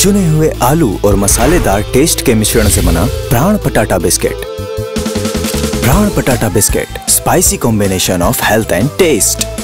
चुने हुए आलू और मसालेदार टेस्ट के मिश्रण से बना प्राण potato biscuit. Pran potato biscuit, spicy combination of health and test.